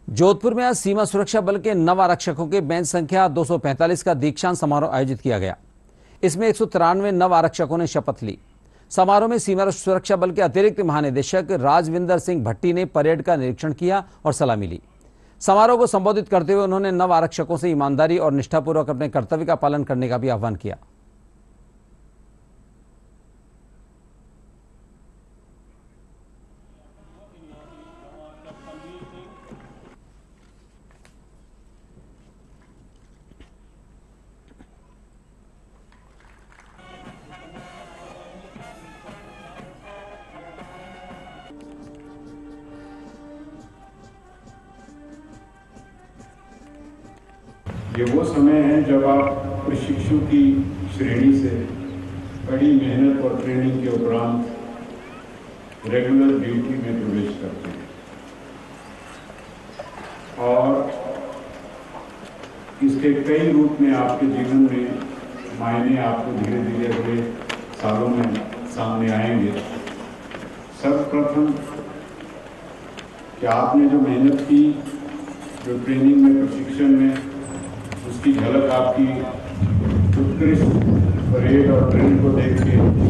जोधपुर में आज सीमा सुरक्षा बल के नव आरक्षकों के बेंच संख्या 245 का दीक्षांत समारोह आयोजित किया गया। इसमें 193 नव आरक्षकों ने शपथ ली। समारोह में सीमा सुरक्षा बल के अतिरिक्त महानिदेशक राजविंदर सिंह भट्टी ने परेड का निरीक्षण किया और सलामी ली। समारोह को संबोधित करते हुए उन्होंने नव आरक्षकों से ईमानदारी और निष्ठापूर्वक अपने कर्तव्य का पालन करने का भी आह्वान किया। ये वो समय है जब आप प्रशिक्षु की श्रेणी से कड़ी मेहनत और ट्रेनिंग के उपरांत रेगुलर ड्यूटी में प्रवेश करते हैं और इसके कई रूप में आपके जीवन में मायने आपको धीरे धीरे अगले सालों में सामने आएंगे। सर्वप्रथम कि आपने जो मेहनत की, जो ट्रेनिंग में, प्रशिक्षण में, उसकी झलक आपकी उत्कृष्ट परेड और ट्रेन को देख के